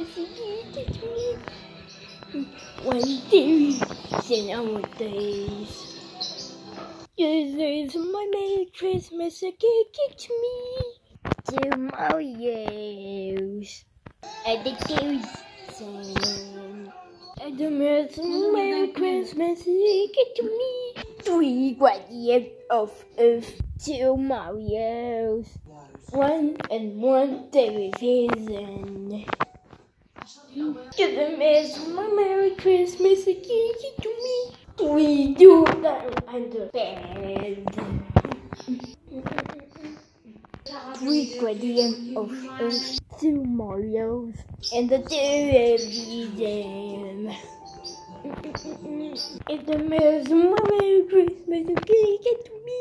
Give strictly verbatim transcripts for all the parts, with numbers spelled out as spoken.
Teach me one day in our days. This is my Merry Christmas again. Teach me to Mario's and the days sing. And the Merry Christmas again to me. Three guardians of Earth to Mario's. One and one television. Give them as my Merry Christmas again to me. We do that understand. Three guardians of Earth to Mario's and the television. If the mayor's my Merry Christmas again to me.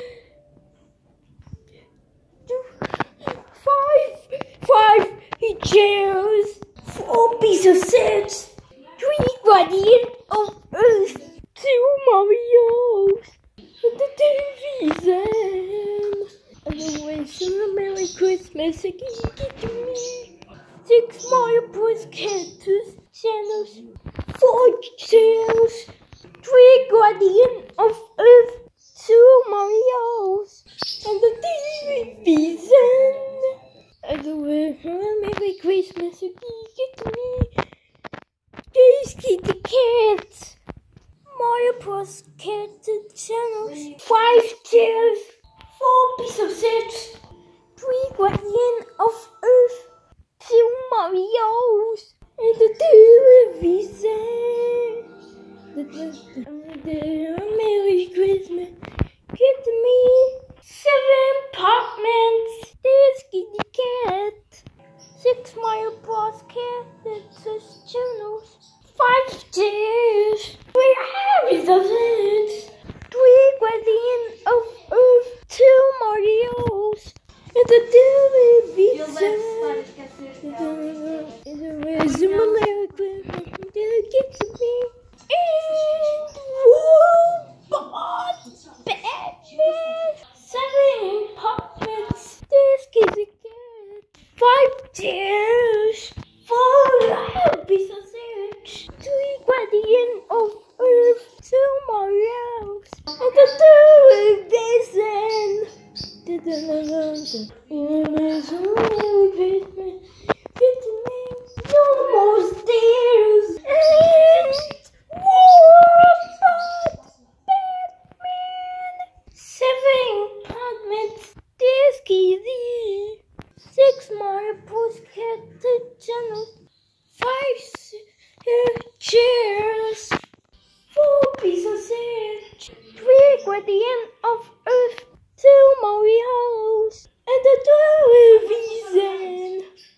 Five, five chairs, four pieces of sets, three guardians of Earth, two Mario's, and the television. And the wish of a Merry Christmas again to me. Six Mario Bros. Characters, channels, four chairs, three guardians of Earth, two Mario's, and the television. And the wish of a Merry Christmas again to me. These Kitty Cats, Mario Bros. Character channels, five chairs, four pieces of sets, three guardians of Earth, two Mario's, and the television. The, the, the, the Merry Christmas get to me. Seven apartments, there's Kitty Cat, six Mario Bros. Characters channels, five chairs, three houses, three guardians of Earth, two Mario's, and the television. And the rest of America get to me. And robot Batman. Seven apartments, there's Kitty Cat, five chairs, four pieces of sets, three guardians of Earth, two Mario's, and the television. Get to me, no more stairs, and robot Batman. Seven apartments, there's Kitty, six Mario Bros. Character channels, five chairs, four pieces of sets, three guardians of Earth, two Mario's, and the television.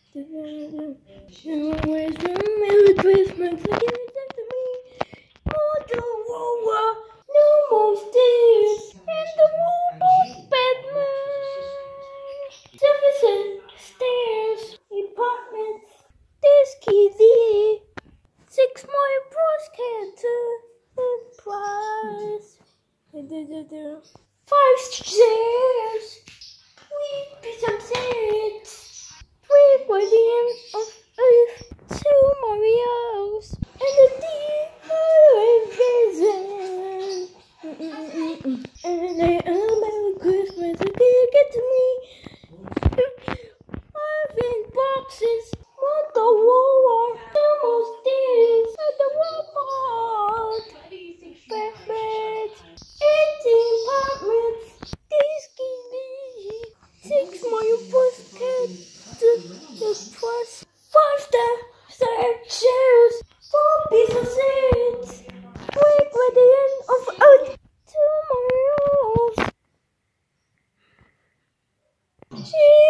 Where's my Merry Christmas again to me? Motorola, no more stairs, and the robot Batman. Seven stairs, apartments, there's Kitty, six Mario Bros. Character and prize. Five chairs, three pieces of sets, three guardians of Earth, two Mario's, and the television. And the Merry Christmas again get to me. I've in boxes, Motorola, no more stairs, and the robot Batman. Eighteen apartments, this Kitty, six Mario Bros. Characters plus five star chairs, four pieces of sets, three guardians of Earth, two Mario's, and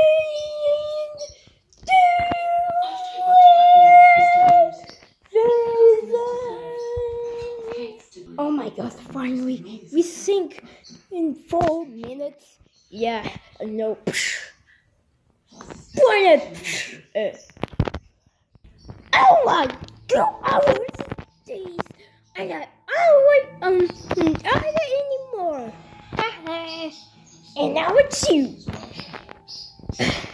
television. Oh my God! Finally, we sync in four minutes. Yeah, no. Planet. Uh, oh my God! Oh, jeez. I got. Oh wait. Um. I don't anymore. And now it's you.